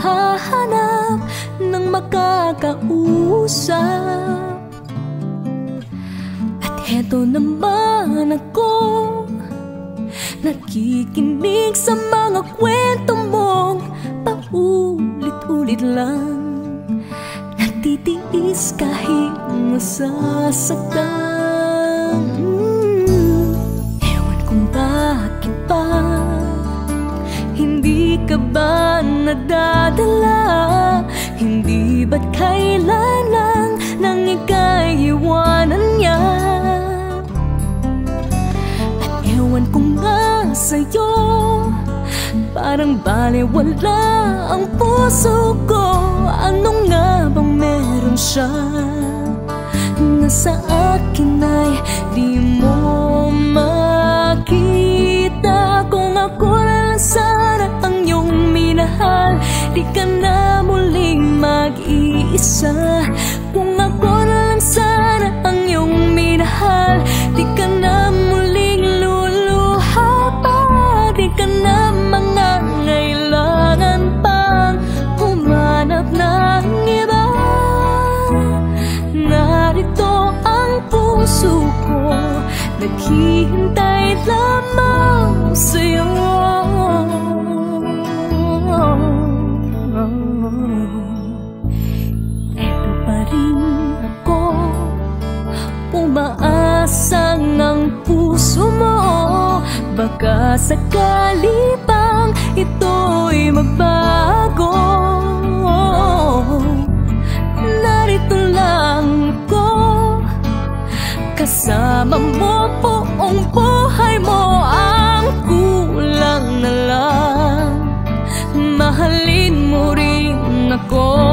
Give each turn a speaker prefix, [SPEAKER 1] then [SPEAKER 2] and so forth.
[SPEAKER 1] naghahanap ng makakausap. At heto naman ako, nakikinig sa mga kwento mong paulit-ulit lang. Nagtitiis kahit masasaktan. Ewan kung bakit ba hindi ka ba nadadala? Hindi ba't kailan lang nang ika'y iwanan niya? At ewan kung nga sa'yo, parang balewala ang puso ko. Ano nga bang meron siya na sa akin ay di mo makita? Kung ako na lang sana ang iyong minahal, di ka na muling mag-iisa. Kung ako na lang sana ang iyong minahal, di ka na muling luluha pa. Di ka na mangangailangan pang humanap ng iba. Narito ang puso ko, naghihintay lamang sa'yo. Eto pa rin ako, umaasang ang puso mo. Baka sakali pang ito'y magbago. Narito lang ako, kasama mo buong buhay mo. Ang kulang na lang, mahalin mo rin ako.